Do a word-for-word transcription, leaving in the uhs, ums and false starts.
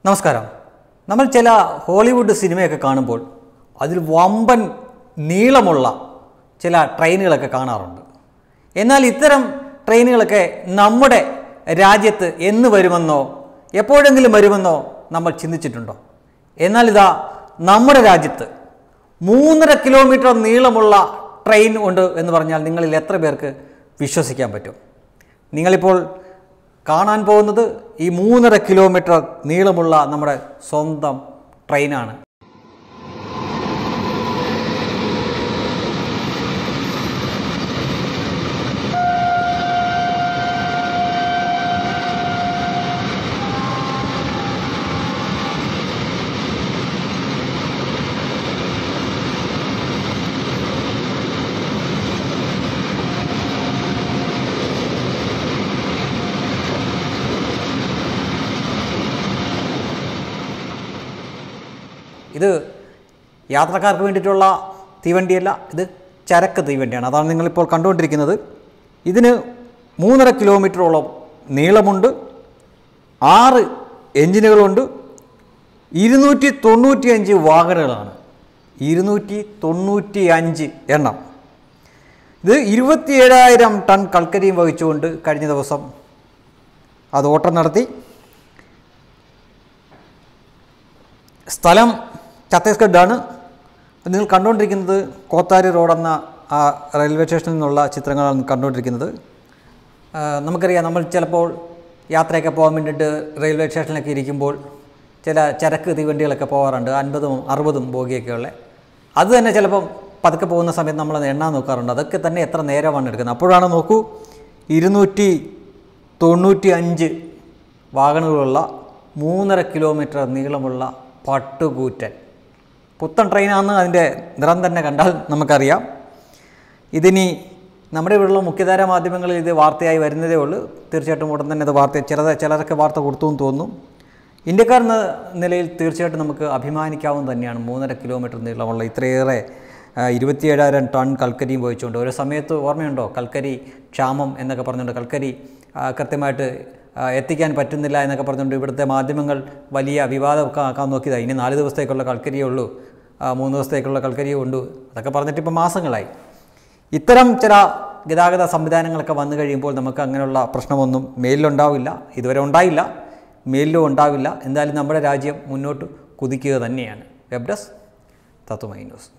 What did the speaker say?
നമസ്കാരം. നമ്മൾ ചില ഹോളിവുഡ് സിനിമയൊക്കെ കാണുമ്പോൾ അതിൽ വമ്പൻ നീളമുള്ള ചില ട്രെയിനുകളൊക്കെ കാണാറുണ്ട്. എന്നാൽ ഇത്തരം ട്രെയിനുകളൊക്കെ നമ്മുടെ രാജ്യത്ത് എന്ന് വരുമെന്നോ എപ്പോഴെങ്കിലും വരുമെന്നോ നമ്മൾ ചിന്തിച്ചിട്ടുണ്ടോ? എന്നാൽ ഇതാ നമ്മുടെ രാജ്യത്ത് മൂന്നര കിലോമീറ്റർ നീളമുള്ള ട്രെയിൻ ഉണ്ട് എന്ന് പറഞ്ഞാൽ നിങ്ങളിൽ എത്ര പേർക്ക് വിശ്വസിക്കാൻ പറ്റും? നിങ്ങളിപ്പോൾ കാണാൻ പോകുന്നത് ഈ മൂന്നര കിലോമീറ്റർ നീളമുള്ള നമ്മുടെ സ്വന്തം ട്രെയിനാണ്. ഇത് യാത്രക്കാർക്ക് വേണ്ടിയിട്ടുള്ള തീവണ്ടിയല്ല, ഇത് ചരക്ക് തീവണ്ടിയാണ്. അതാണ് നിങ്ങളിപ്പോൾ കണ്ടുകൊണ്ടിരിക്കുന്നത്. ഇതിന് മൂന്നര കിലോമീറ്ററോളം നീളമുണ്ട്, ആറ് എഞ്ചിനുകളുണ്ട്, ഇരുന്നൂറ്റി തൊണ്ണൂറ്റി അഞ്ച് വാഹനങ്ങളാണ്, ഇരുന്നൂറ്റി തൊണ്ണൂറ്റി അഞ്ച് എണ്ണം. ഇത് ഇരുപത്തി ഏഴായിരം ടൺ കൽക്കരിയും വഹിച്ചുകൊണ്ട് കഴിഞ്ഞ ദിവസം അത് ഓട്ടം നടത്തി. സ്ഥലം ഛത്തീസ്ഗഡാണ്. നിങ്ങൾ കണ്ടുകൊണ്ടിരിക്കുന്നത് കോത്താരി റോഡെന്ന ആ റെയിൽവേ സ്റ്റേഷനിൽ നിന്നുള്ള ചിത്രങ്ങളാണ് കണ്ടുകൊണ്ടിരിക്കുന്നത്. നമുക്കറിയാം, നമ്മൾ ചിലപ്പോൾ യാത്രയൊക്കെ പോകാൻ വേണ്ടിയിട്ട് റെയിൽവേ സ്റ്റേഷനിലൊക്കെ ഇരിക്കുമ്പോൾ ചില ചരക്ക് തീവണ്ടികളൊക്കെ പോകാറുണ്ട്, അൻപതും അറുപതും ബോഗിയൊക്കെ ഉള്ളത്. അത് തന്നെ ചിലപ്പം പതുക്കെ പോകുന്ന സമയത്ത് നമ്മൾ എണ്ണാൻ നോക്കാറുണ്ട്. അതൊക്കെ തന്നെ എത്ര നേരമാണ് എടുക്കുന്നത്. അപ്പോഴാണ് നോക്കൂ, ഇരുന്നൂറ്റി തൊണ്ണൂറ്റി അഞ്ച് വാഹനങ്ങളുള്ള മൂന്നര കിലോമീറ്റർ നീളമുള്ള പട്ടുകൂറ്റൻ പുത്തൻ ട്രെയിനാണെന്ന് അതിൻ്റെ നിറം തന്നെ കണ്ടാൽ നമുക്കറിയാം. ഇതിനി നമ്മുടെ ഇവിടെയുള്ള മുഖ്യധാര മാധ്യമങ്ങളിൽ ഇത് വാർത്തയായി വരുന്നതേ ഉള്ളൂ. തീർച്ചയായിട്ടും ഉടൻ തന്നെ ഇത് വാർത്ത ചിലത് ചിലരൊക്കെ വാർത്ത കൊടുത്തു എന്ന് തോന്നുന്നു. ഇന്ത്യക്കാർ എന്ന നിലയിൽ തീർച്ചയായിട്ടും നമുക്ക് അഭിമാനിക്കാവുന്ന തന്നെയാണ് മൂന്നര കിലോമീറ്റർ നീളമുള്ള ഇത്രയേറെ ഇരുപത്തിയേഴായിരം ടൺ കൽക്കരിയും വഹിച്ചുകൊണ്ട്. ഒരു സമയത്ത് ഓർമ്മയുണ്ടോ, കൽക്കരി ക്ഷാമം എന്നൊക്കെ പറഞ്ഞുകൊണ്ട് കൽക്കരി കൃത്യമായിട്ട് എത്തിക്കാൻ പറ്റുന്നില്ല എന്നൊക്കെ പറഞ്ഞുകൊണ്ട് ഇവിടുത്തെ മാധ്യമങ്ങൾ വലിയ വിവാദമൊക്കെ ആക്കാൻ നോക്കിയതാണ്. ഇനി നാല് ദിവസത്തേക്കുള്ള കൽക്കരിയേ ഉള്ളൂ, മൂന്ന് ദിവസത്തേക്കുള്ള കൽക്കരിയേ ഉള്ളൂ, അതൊക്കെ പറഞ്ഞിട്ട് ഇപ്പോൾ മാസങ്ങളായി. ഇത്തരം ചില ഗതാഗത സംവിധാനങ്ങളൊക്കെ വന്നു കഴിയുമ്പോൾ നമുക്ക് അങ്ങനെയുള്ള പ്രശ്നമൊന്നും മേലിലുണ്ടാവില്ല, ഇതുവരെ ഉണ്ടായില്ല, മേലിലും ഉണ്ടാവില്ല. എന്തായാലും നമ്മുടെ രാജ്യം മുന്നോട്ട് കുതിക്കുക തന്നെയാണ്. Web desk Tatwamayi news.